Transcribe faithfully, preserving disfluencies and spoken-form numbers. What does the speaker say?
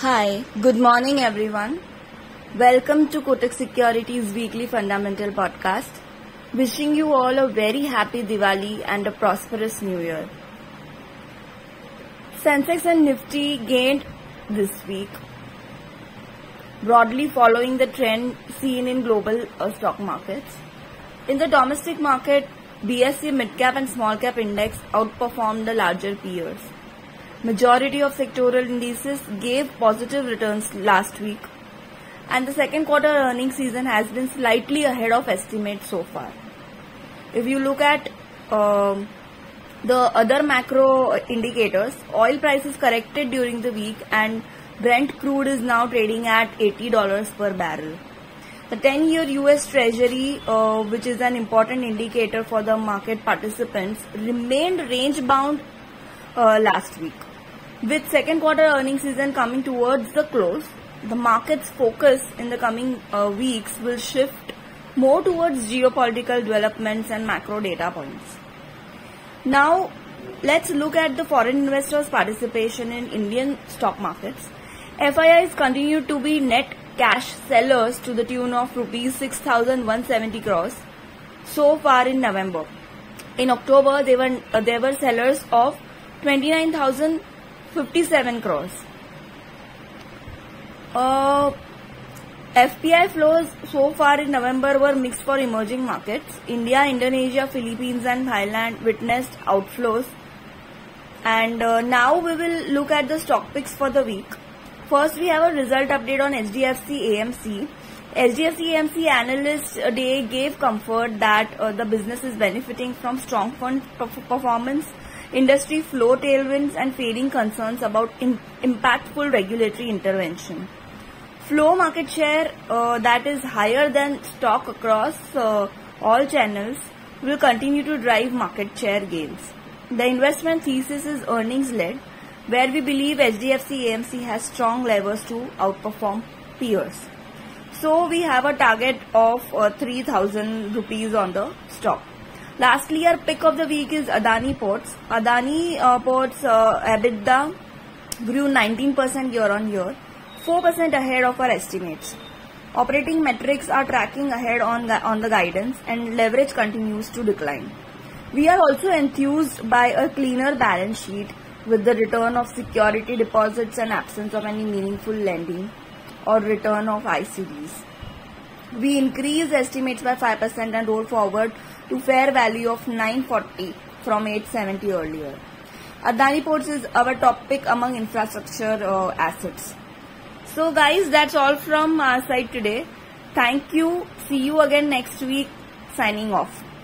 Hi, good morning everyone. Welcome to Kotak Securities Weekly Fundamental Podcast. Wishing you all a very happy Diwali and a prosperous New Year. Sensex and Nifty gained this week, broadly following the trend seen in global uh, stock markets. In the domestic market, B S E Mid Cap and Small Cap Index outperformed the larger peers. Majority of sectoral indices gave positive returns last week, and the second quarter earnings season has been slightly ahead of estimates so far. If you look at um, the other macro indicators, oil prices corrected during the week and Brent crude is now trading at eighty dollars per barrel. The ten-year U S Treasury, uh, which is an important indicator for the market participants, remained range-bound uh, last week. With second quarter earnings season coming towards the close, the market's focus in the coming uh, weeks will shift more towards geopolitical developments and macro data points. Now, let's look at the foreign investors' participation in Indian stock markets. F I Is continue to be net cash sellers to the tune of rupees six thousand one hundred seventy crores so far in November. In October, they were uh, they were sellers of twenty-nine thousand fifty-seven crores. Uh, F P I flows so far in November were mixed for emerging markets. India, Indonesia, Philippines and Thailand witnessed outflows. And uh, now we will look at the stock picks for the week. First, we have a result update on H D F C A M C. H D F C A M C Analyst Day gave comfort that uh, the business is benefiting from strong fund performance, industry flow tailwinds and fading concerns about in impactful regulatory intervention. Flow market share uh, that is higher than stock across uh, all channels will continue to drive market share gains. The investment thesis is earnings led, where we believe H D F C A M C has strong levers to outperform peers. So we have a target of uh, three thousand rupees on the stock. Lastly, our pick of the week is Adani Ports. Adani uh, Ports uh, EBITDA grew nineteen percent year on year, four percent ahead of our estimates. Operating metrics are tracking ahead on the, on the guidance and leverage continues to decline. We are also enthused by a cleaner balance sheet with the return of security deposits and absence of any meaningful lending or return of I C Ds. We increased estimates by five percent and roll forward to fair value of nine forty from eight seventy earlier. Adani Ports is our top pick among infrastructure uh, assets. So guys, that's all from our side today. Thank you. See you again next week. Signing off.